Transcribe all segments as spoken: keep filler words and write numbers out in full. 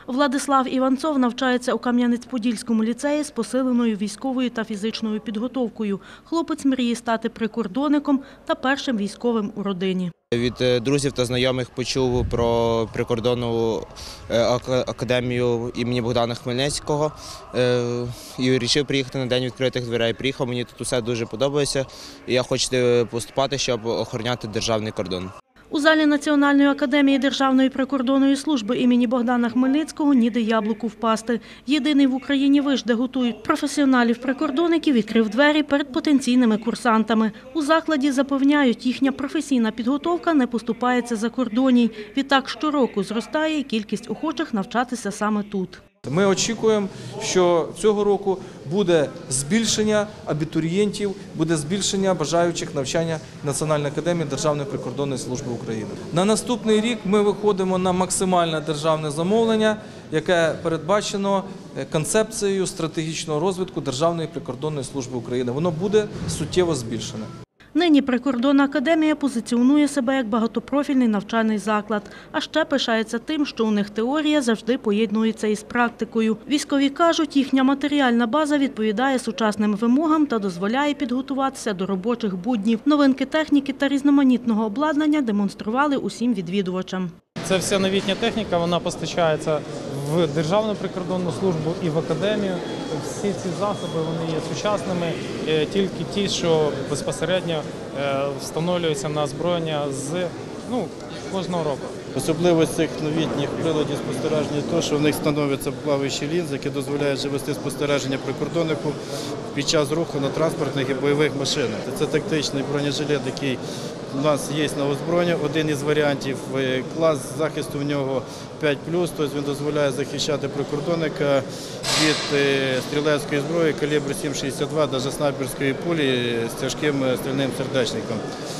Владислав Іванцов навчається у Кам'янець-Подільському ліцеї з посиленою військовою та фізичною підготовкою. Хлопець мріє стати прикордонником та першим військовим у родині. Від друзів та знайомих почув про прикордонну академію імені Богдана Хмельницького і вирішив приїхати на День відкритих дверей. Приїхав, мені тут усе дуже подобається і я хочу поступати, щоб охороняти державний кордон. У залі Національної академії Державної прикордонної служби імені Богдана Хмельницького ніде яблуку впасти. Єдиний в Україні виш, де готують професіоналів-прикордонників, відкрив двері перед потенційними курсантами. У закладі запевняють, їхня професійна підготовка не поступається за кордоній. Відтак щороку зростає і кількість охочих навчатися саме тут. Ми очікуємо, що цього року буде збільшення абітурієнтів, буде збільшення бажаючих навчання Національної академії Державної прикордонної служби України. На наступний рік ми виходимо на максимальне державне замовлення, яке передбачено концепцією стратегічного розвитку Державної прикордонної служби України. Воно буде суттєво збільшене. Нині прикордонна академія позиціонує себе як багатопрофільний навчальний заклад. А ще пишається тим, що у них теорія завжди поєднується із практикою. Військові кажуть, їхня матеріальна база відповідає сучасним вимогам та дозволяє підготуватися до робочих буднів. Новинки техніки та різноманітного обладнання демонстрували усім відвідувачам. Це вся новітня техніка, вона постачається в Державну прикордонну службу і в академію. Всі ці засоби вони є сучасними, тільки ті, що безпосередньо встановлюються на озброєння з ну, кожного року. Особливість цих новітніх приладів спостереження – те, що в них встановлюються плаваючі лінзи, які дозволяють вести спостереження прикордоннику під час руху на транспортних і бойових машинах. Це тактичний бронежилет, який у нас є на озброєнні, один із варіантів. Клас захисту в нього п'ять плюс, тобто він дозволяє захищати прикордонника від стрілецької зброї калібру сім шістдесят два, навіть снайперської пулі з тяжким стрільним сердечником.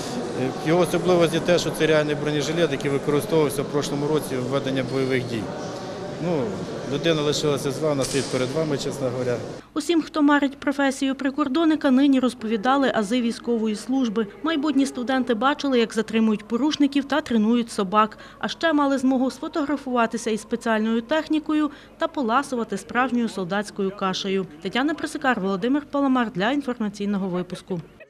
Його особливість є те, що це реальний бронежилет, який використовувався в прошлому році в веденні бойових дій. Ну, людина лишилася з вами, стоїть перед вами, чесно говоря. Усім, хто марить професію прикордонника, нині розповідали ази військової служби. Майбутні студенти бачили, як затримують порушників та тренують собак. А ще мали змогу сфотографуватися із спеціальною технікою та поласувати справжньою солдатською кашею. Тетяна Присикар, Володимир Паламар для інформаційного випуску.